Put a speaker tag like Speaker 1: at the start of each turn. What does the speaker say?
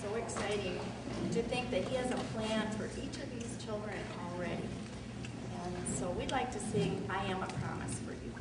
Speaker 1: so exciting to think that He has a plan for each of these children already. And so we'd like to sing, I Am a Promise for you.